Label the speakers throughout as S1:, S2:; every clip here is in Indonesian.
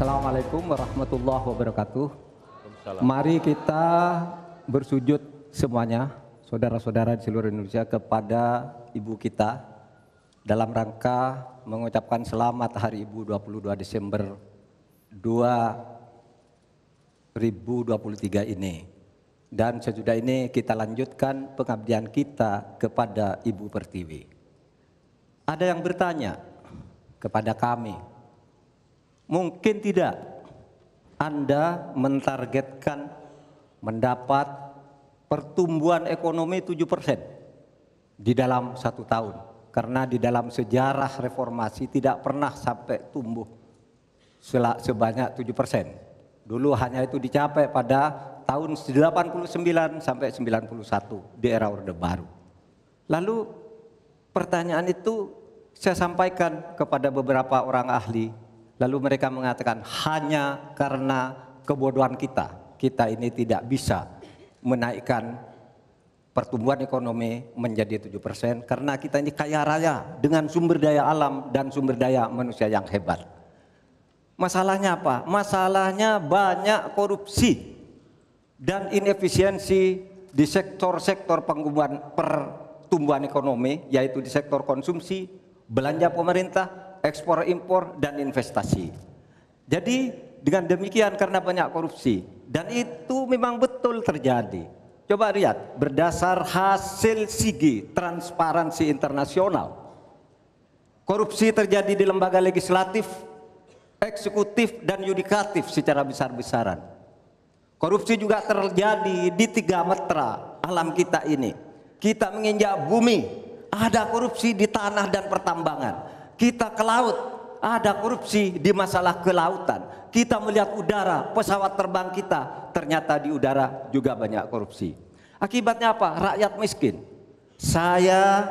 S1: Assalamualaikum warahmatullahi wabarakatuh.
S2: Waalaikumsalam.
S1: Mari kita bersujud semuanya, saudara-saudara di seluruh Indonesia, kepada ibu kita dalam rangka mengucapkan selamat Hari Ibu 22 Desember 2023 ini. Dan sesudah ini kita lanjutkan pengabdian kita kepada Ibu Pertiwi. Ada yang bertanya kepada kami, mungkin tidak Anda mentargetkan mendapat pertumbuhan ekonomi 7% di dalam 1 tahun. Karena di dalam sejarah reformasi tidak pernah sampai tumbuh sebanyak 7%. Dulu hanya itu dicapai pada tahun 89 sampai 91 di era Orde Baru. Lalu pertanyaan itu saya sampaikan kepada beberapa orang ahli. Lalu mereka mengatakan hanya karena kebodohan kita ini tidak bisa menaikkan pertumbuhan ekonomi menjadi 7% karena kita ini kaya raya dengan sumber daya alam dan sumber daya manusia yang hebat. Masalahnya apa? Masalahnya banyak korupsi dan inefisiensi di sektor-sektor pertumbuhan ekonomi, yaitu di sektor konsumsi, belanja pemerintah, ekspor impor, dan investasi. Jadi dengan demikian karena banyak korupsi, dan itu memang betul terjadi. Coba lihat, berdasar hasil SIGI, Transparansi Internasional, korupsi terjadi di lembaga legislatif, eksekutif, dan yudikatif secara besar-besaran. Korupsi juga terjadi di 3 metra alam kita ini. Kita menginjak bumi, ada korupsi di tanah dan pertambangan. Kita ke laut, ada korupsi di masalah kelautan. Kita melihat udara, pesawat terbang kita, ternyata di udara juga banyak korupsi. Akibatnya apa? Rakyat miskin. Saya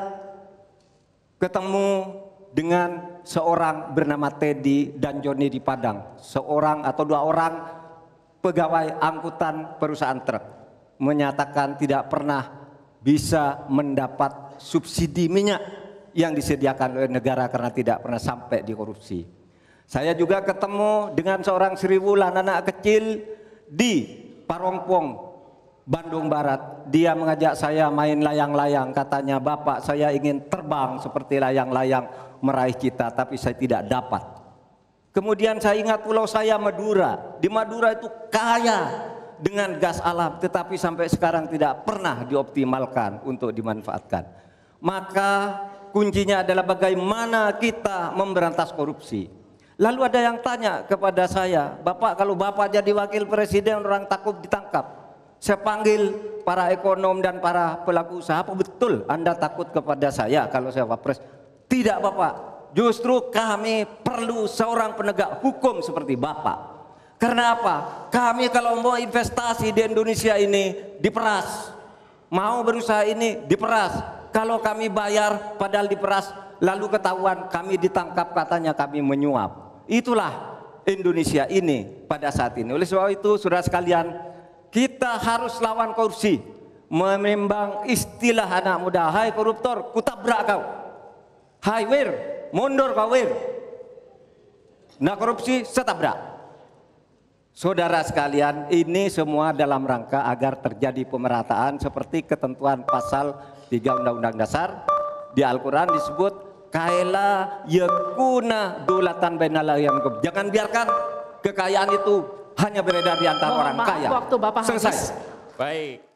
S1: ketemu dengan seorang bernama Teddy dan Joni di Padang. Seorang atau 2 orang pegawai angkutan perusahaan truk menyatakan tidak pernah bisa mendapat subsidi minyak yang disediakan oleh negara karena tidak pernah sampai di korupsi. Saya juga ketemu dengan seorang Sri Wulan, anak kecil di Parongpong, Bandung Barat. Dia mengajak saya main layang-layang. Katanya, "Bapak, saya ingin terbang seperti layang-layang meraih cita, tapi saya tidak dapat." Kemudian saya ingat pulau saya Madura. Di Madura itu kaya dengan gas alam, tetapi sampai sekarang tidak pernah dioptimalkan untuk dimanfaatkan. Maka kuncinya adalah bagaimana kita memberantas korupsi. Lalu ada yang tanya kepada saya, "Bapak, kalau Bapak jadi wakil presiden orang takut ditangkap." Saya panggil para ekonom dan para pelaku usaha, "Apa betul Anda takut kepada saya kalau saya wapres?" "Tidak, Bapak. Justru kami perlu seorang penegak hukum seperti Bapak. Karena apa? Kami kalau mau investasi di Indonesia ini diperas. Mau berusaha ini diperas. Kalau kami bayar padahal diperas, lalu ketahuan kami ditangkap katanya kami menyuap." Itulah Indonesia ini pada saat ini. Oleh sebab itu, saudara sekalian, kita harus lawan korupsi. Menimbang istilah anak muda, "Hai koruptor, kutabrak kau. Hai wir, mundur kau wir." Nah, korupsi setabrak. Saudara sekalian, ini semua dalam rangka agar terjadi pemerataan seperti ketentuan pasal 3 Undang-Undang Dasar. Di Al-Quran disebut kaila yakuna dulatan bainal yang. Jangan biarkan kekayaan itu hanya beredar di antara orang kaya.
S3: Waktu Bapak
S1: selesai.
S3: habis.
S2: Baik.